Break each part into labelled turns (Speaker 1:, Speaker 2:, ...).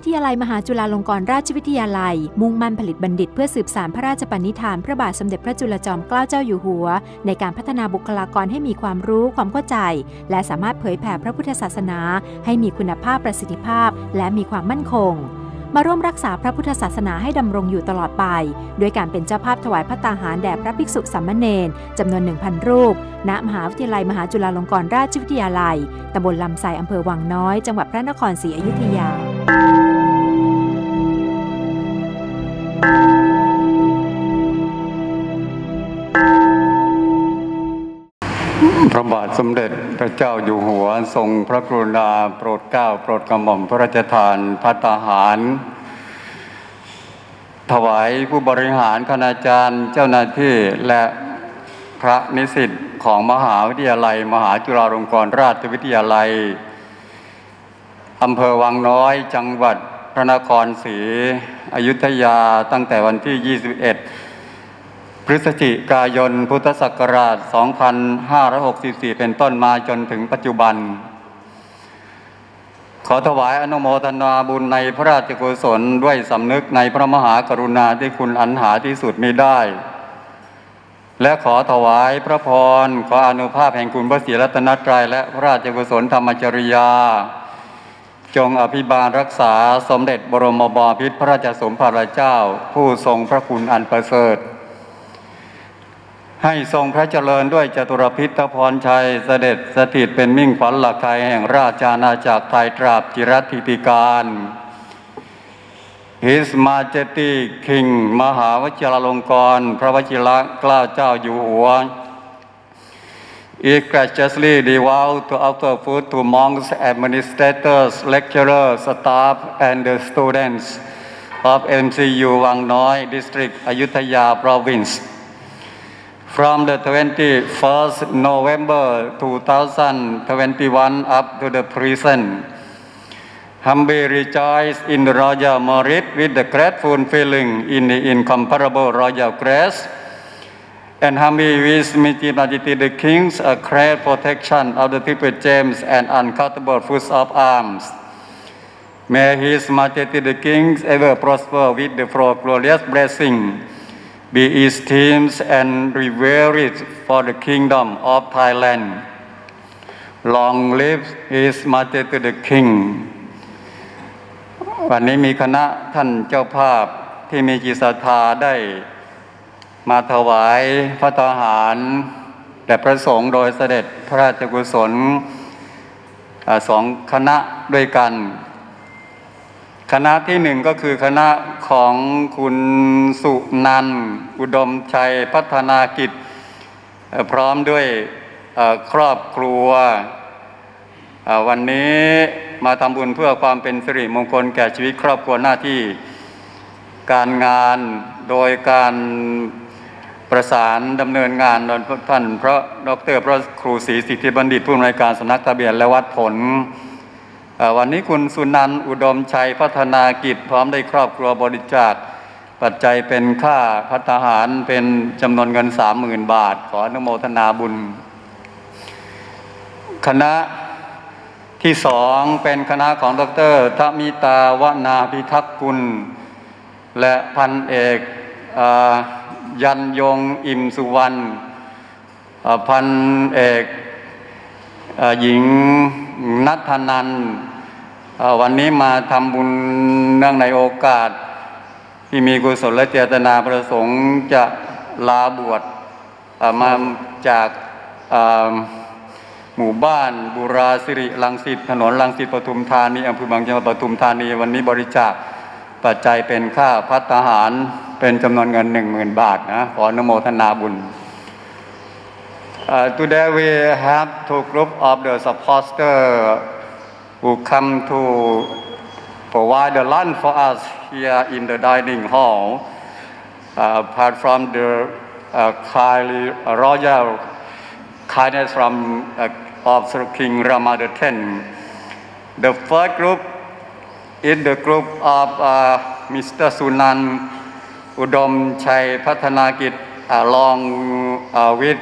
Speaker 1: ทยาลัยมหาจุฬาลงกรณราชวิทยาลัยมุ่งมั่นผลิตบัณฑิตเพื่อสืบสานพระราชปณิธานพระบาทสมเด็จพระจุลจอมเกล้าเจ้าอยู่หัวในการพัฒนาบุคลากรให้มีความรู้ความเข้าใจและสามารถเผยแผ่พระพุทธศาสนาให้มีคุณภาพประสิทธิภาพและมีความมั่นคงมาร่วมรักษาพระพุทธศาสนาให้ดำรงอยู่ตลอดไปด้วยการเป็นเจ้าภาพถวายภัตตาหารแด่พระภิกษุสามเณรจำนวน 1,000 รูปณมหาวิทยาลัยมหาจุฬาลงกรณราชวิทยาลัยตำบลลำไทรอำเภอวังน้อยจังหวัดพระนครศรีอยุธยา
Speaker 2: พระบาทสมเด็จพระเจ้าอยู่หัวทรงพระกรุณาโปรดเกล้าโปรดกระหม่อมพระราชทานภัตตาหารถวายผู้บริหารคณาจารย์เจ้าหน้าที่และพระนิสิตของมหาวิทยาลัยมหาจุฬาลงกรณราชวิทยาลัยอำเภอวังน้อยจังหวัดพระนครศรีอยุธยาตั้งแต่วันที่ 21 พฤศจิกายน พุทธศักราช 2564 เป็นต้นมาจนถึงปัจจุบันขอถวายอนุโมทนาบุญในพระราชกุศลด้วยสำนึกในพระมหากรุณาธิคุณอันหาที่สุดมิได้และขอถวายพระพรขออานุภาพแห่งคุณพระศรีรัตนตรัยและพระราชกุศลธรรมจริยาจงอภิบาลรักษาสมเด็จบรมบพิตรพระราชสมภารเจ้าผู้ทรงพระคุณอันประเสริฐให้ทรงพระเจริญด้วยจตุรพิธพรชัยเสด็จสถิตเป็นมิ่งขวัญหลักไทยแห่งราชอาณาจักรไทยตราบจิรัติติการ His Majesty King มหาวชิรลงกรณพระวชิรเกล้าเจ้าอยู่หัว is graciously devout to offer food to monks, administrators, lecturers, staff, and the students of MCU วังน้อย District อยุธยา Province from the 21st November 2021 up to the present. Humbly rejoice in the royal merit with the grateful feeling in the incomparable royal grace, and humbly wish His Majesty the King's a great protection of the triple gems and uncountable fruits of arms. May His Majesty the King ever prosper with the flow of glorious blessing.Be esteemed and revered for the kingdom of Thailand. Long live His Majesty the King. วันนี้มีคณะท่านเจ้าภาพที่มีจิตศรัทธาได้มาถวายภัตตาหารแด่พระสงฆ์โดยเสด็จพระราชกุศลสองคณะด้วยกันคณะที่หนึ่งก็คือคณะของคุณสุนันท์อุดมชัยพัฒนากิจพร้อมด้วยครอบครัววันนี้มาทำบุญเพื่อความเป็นสิริมงคลแก่ชีวิตครอบครัวหน้าที่การงานโดยการประสานดำเนินงานโดยท่านพระดร.พระครูศรีสิทธิบัณฑิตผู้อำนวยการสำนักทะเบียนและวัดผลวันนี้คุณสุนันท์อุดมชัยพัฒนากิจพร้อมได้ครอบครัวบริจาคปัจจัยเป็นค่าภัตตาหารเป็นจำนวนเงิน 30,000 บาทขออนุโมทนาบุญคณะที่สองเป็นคณะของดร.ทมิตาวนาพิทักษ์กุลและพันเอกยันยงอิ่มสุวรรณพันเอกหญิงนัทนันท์วันนี้มาทำบุญเนื่องในโอกาสที่มีกุศลและเจตนาประสงค์จะลาบวชมาจากหมู่บ้านบุราสิริรังสิตถนนรังสิตปทุมธานีอำเภอบางจังหวัดปทุมธานีวันนี้บริจาคปัจจัยเป็นค่าภัตตาหารเป็นจำนวนเงิน 10,000 บาทนะขออนุโมทนาบุญToday we have two groups of the supporters who come to provide the lunch for us here in the dining hall. Apart from the royal kindness from of King Rama X, the first group is the group of Mr. Sunan Udom Chai Pathanakit along with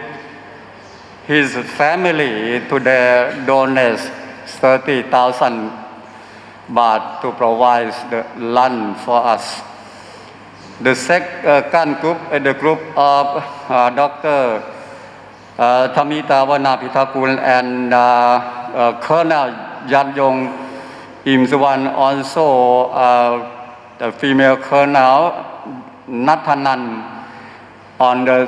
Speaker 2: his family to the donors 30,000 baht to provide the lunch for us. The second group, the group of Dr. Thamita Wanapithakul and Colonel Yanyong Imsuwan, also the female Colonel Nathanan, on the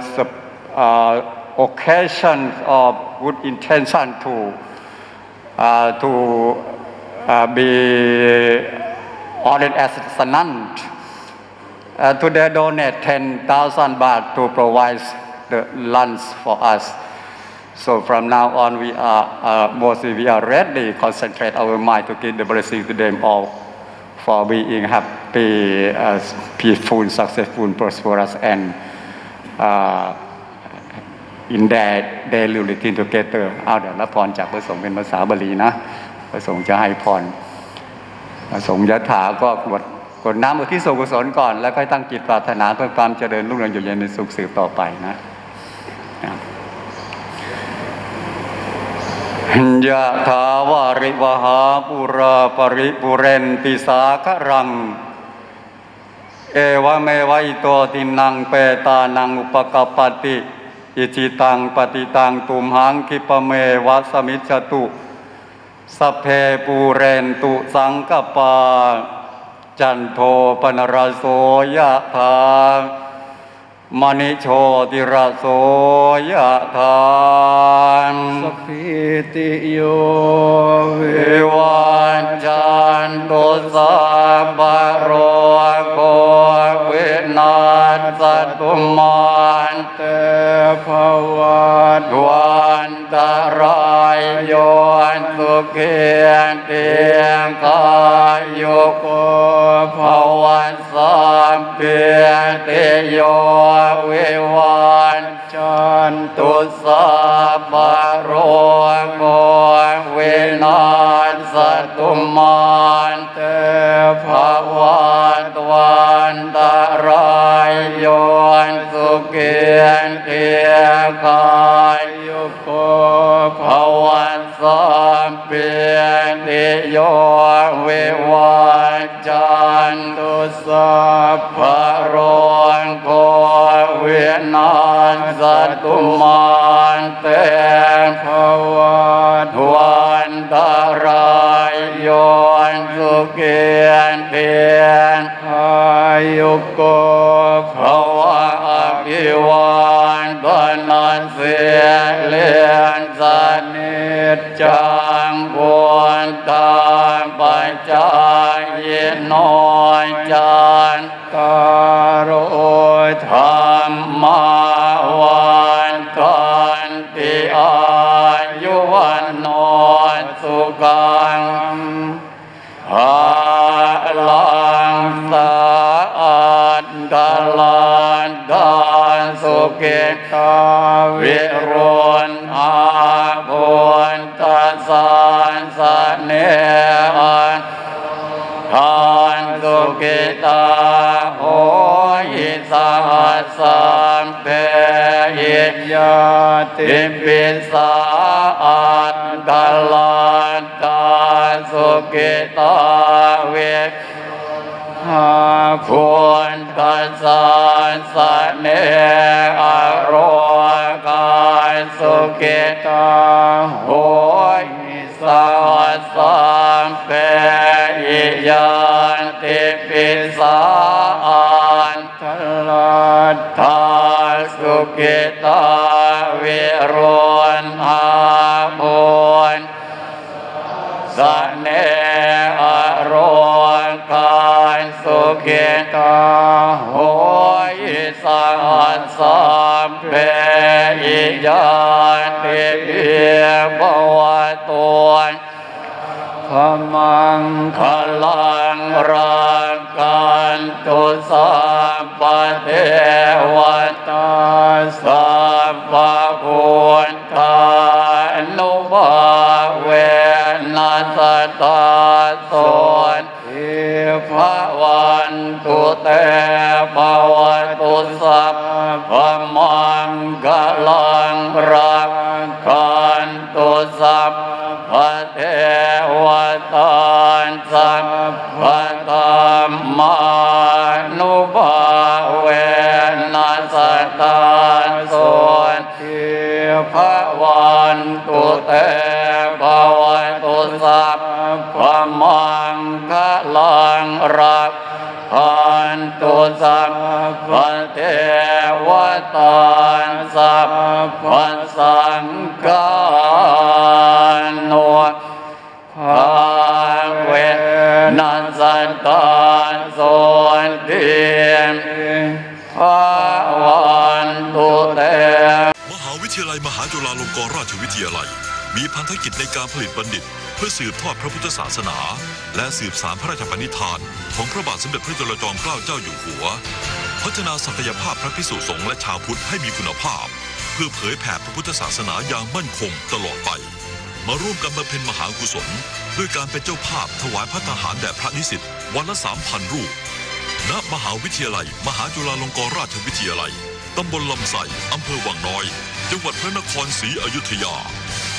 Speaker 2: occasion of good intention to be ordered as a nun. Today donate 10,000 baht to provide the lunch for us. So from now on we are ready to concentrate our mind to give the blessing to them all for being happy, peaceful, successful, prosperous, and in their daily routine together. เอาเดี๋ยวรับพรจากพระสงฆ์เป็นภาษาบาลีนะพระสงฆ์จะให้พรพระสงฆ์ยะถาก็กดน้ำอุทิศส่วนกุศลก่อนแล้วค่อยตั้งจิตปรารถนาเพื่อความเจริญรุ่งเรืองอยู่เย็นในสุขสืบต่อไปนะยะถาวาริวหาปุราปริปุเรนติสาครังเอวเมวัยโตตินังเปตานังอุปกปติอิจิตังปฏิตังตุมหังคิปเมวะสมิจจตุสัพเพปูเรนตุสังกปาจันโทปนรโสยะถามณิโชติระโสยะถาสัพพิติโยวิวันจันตุสัพพะโรโควินาศตุมันเตภวัตวันตรายโยสุขีเตียงกายโยโกภวันสัมเปียติโยวิวันจันตุสัพพะโรโควินาศตุมันเตภวันวันตรายโยสุขีเตียงกายโยโกภวันสัมเปียติโยวิวันจันตุสัพพะโรโควินาศตุมันเตภวันวันตรายโยสุขีเตียงกายโยโกภวะอภิวันตนันเสียเลียนสนิจจังบุญตามปัจจายโนจันตารโอธรรมาวันกันติอายุวันโนสุขังภาลังสะอาดกาลันดานสุขิตาวิรุณอาบุญตสานสเนอันทานสุขิตาโหหิสัสสัมเพหิยาติปิสาอัตตลันตาสุขิตาเวหาพุนทัสสะสเนอโรกายสุขิตาโหหิสัสสัมเพหิยาติปิสาอันตลันตาสุขิตาวิรุณอาบุญสเนอโรกายสุขิตาโหหิสัสสัมเพหิยาติปิภวตุขมังคลังรังกันตุสัพพะเทวตาสัพพะพุทธานุภาเวนัสตาโสทิภวันตุเตภวตุสัพพะมังคลังรังกันตุสัพพะเทวตาสัพสัตตาสุขีภวันตุเตภวันตุสัพพมังคะลังรักขันตุสัพพเทวตาสัพพสังฆานุภาเวนัสตาโสติภวันตุเต
Speaker 3: มหาวิทยาลัยมหาจุฬาลงกรณราชวิทยาลัยมีพันธกิจในการผลิตบัณฑิตเพื่อสืบทอดพระพุทธศาสนาและสืบสานพระราชปณิธานของพระบาทสมเด็จพระจุลจอมเกล้าเจ้าอยู่หัวพัฒนาศักยภาพพระภิกษุสงฆ์และชาวพุทธให้มีคุณภาพเพื่อเผยแผ่พระพุทธศาสนาอย่างมั่นคงตลอดไปมาร่วมกันบำเพ็ญมหากุศลด้วยการเป็นเจ้าภาพถวายพระทหารแด่พระนิสิตวันละ 3,000 รูปณมหาวิทยาลัยมหาจุฬาลงกรณราชวิทยาลัยตำบลลำไส้อำเภอวังน้อยจังหวัดพระนครศรีอยุธยา